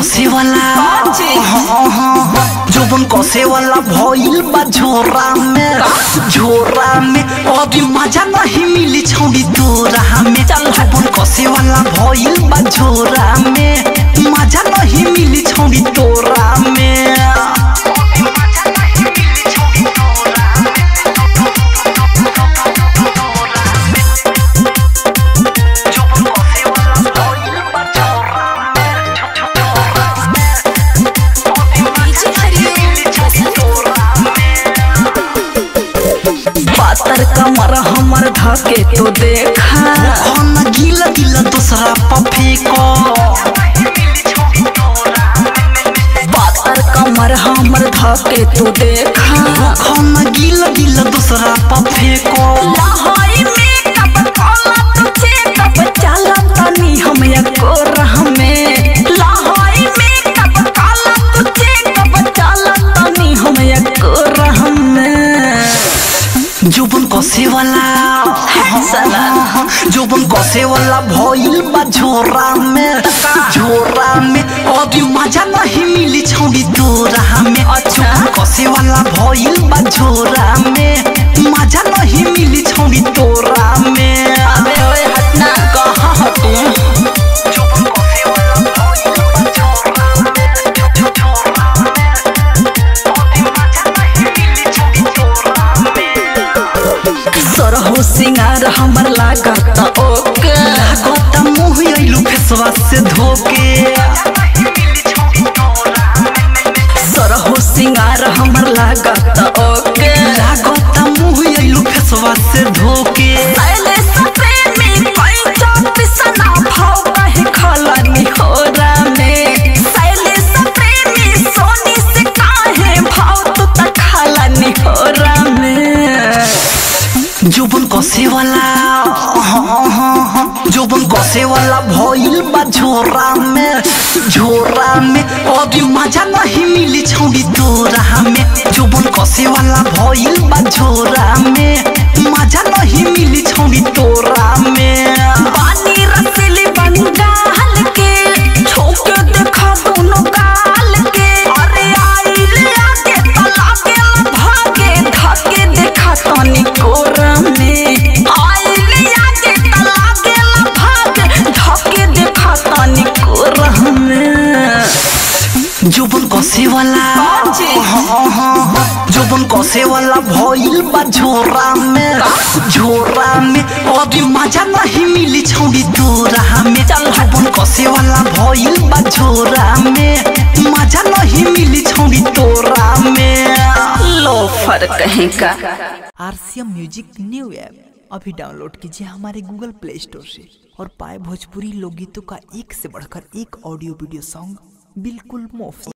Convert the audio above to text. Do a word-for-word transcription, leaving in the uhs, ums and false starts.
कसे वाला जोबन कसे वाला भइल बा झोरा में झोरा में अभी मजा नहीं मिली छौड़ी तोरा में जोबन कसे वाला भइल बा झोरा में मजा नहीं मिली छौड़ी तोरा में। पातर कमर हमर धके तो देखा खाना गीला गीला दूसरा पफे को पातर कमर हमर धके तो देखा खाना गीला गीला दूसरा पफे को लहरी में कब कोला तुझे कब चला तनी हम एको राह में लहरी में कब कोला तुझे कब चला तनी हम एको राह में। जोबन कसे वाला जोबन कसे वाला भइल बा झोरा में झोरा में अभी मजा नहीं मिली छौड़ी तोरा में जोबन कसे वाला भइल बा झोरा में मजा नहीं मिली छौड़ी तोरा में। अबे ओए हटना कहां हटू सरहो सिंगार हमर लागत ओके लागत मुँह अइलू फेसवा से धोके सरहो सिंगार हमर लागत ओके लागत मुँह अइलू फेसवा से धोके पहले सपने में कोई चोट सना भाव कहे खला निहोरा में पहले सपने में सोनी से काहे भाव तू तक खला निहोरा में। जोबन कसे वाला जोबन कसे वाला भइल बा झोरा में झोरा में अभी मजा नहीं मिली छौड़ी तोरा में जोबन कसे वाला भइल बा झोरा में मजा नहीं मिली छौड़ी तोरा में। पानी रसीली बंगाल के छोके देखा दोनों गाल के अरे आई ले आके तला के भागे धके देखा तनी कोरा में आई ले आके तला के भागे धके देखा तनी कोरा में। जोबन कसे वाला जोबन कसे वाला भइल बा झोरा में झोरा में अभी मजा नहीं मिली छौड़ी तोरा में जोबन कसे वाला भइल बा झोरा में मजा नहीं मिली छौड़ी तोरा में। लोफर कहीं का। आरसीएम म्यूजिक न्यू ऐप अभी डाउनलोड कीजिए हमारे गूगल प्ले स्टोर से और पाए भोजपुरी लोकगीतों का एक से बढ़कर एक ऑडियो वीडियो सॉन्ग बिल्कुल मुफ्त।